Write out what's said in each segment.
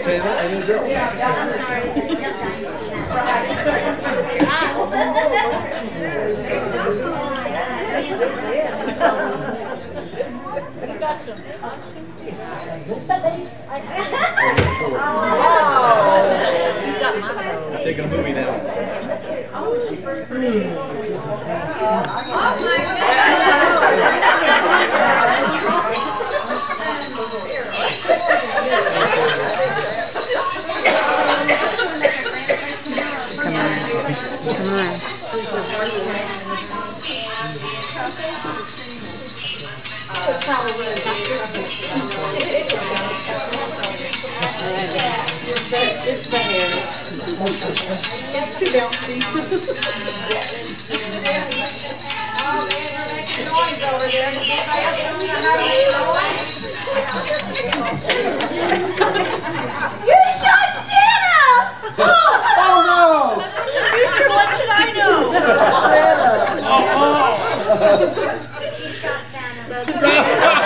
Santa and his elf. He's taking a movie now. Oh my It's the hair. It's too bouncy. You shot Santa! Oh no! Future, what should I know? She shot Santa. That's right.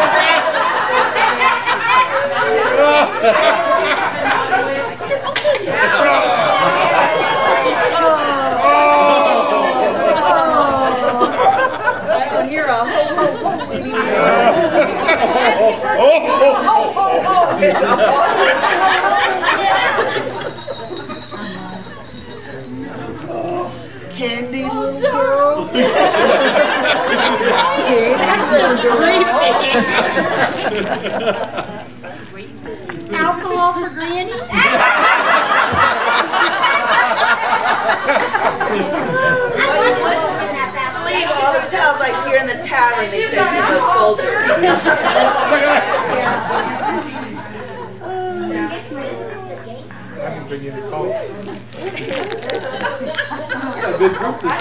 I don't hear a ho ho ho anymore. Candy. Oh, sorry. That's just creepy. Alcohol for Granny? Believe all the tales I hear in the tavern these days from those soldiers. I haven't been in the call. Got a good group this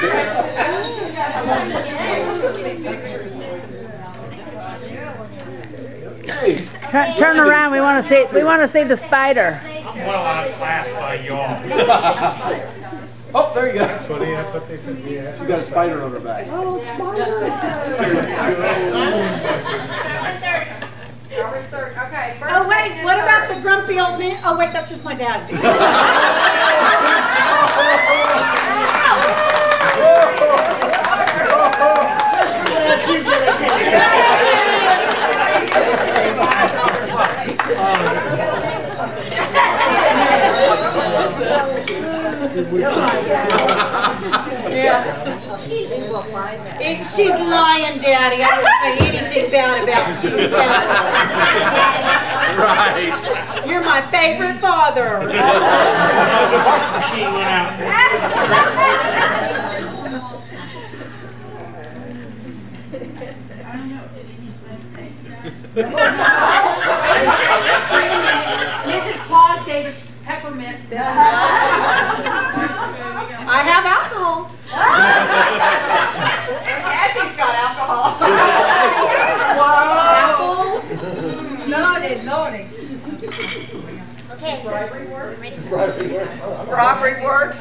year. Hey. Turn around. We want to see the spider. Well, I was classed by y'all. Oh, there you go. That's funny. I thought they said yeah. She got a spider on her back. Oh, spider. Okay. Oh, wait. What about the grumpy old man? Oh, wait. That's just my dad. Yeah. She's lying, Daddy. I don't say anything bad about you. Right. You're my favorite father. The wash machine went out. Mrs. Claus gave us peppermint. I have alcohol. Angie's got alcohol. Apple. Naughty. Okay. Bribery works. Robbery works.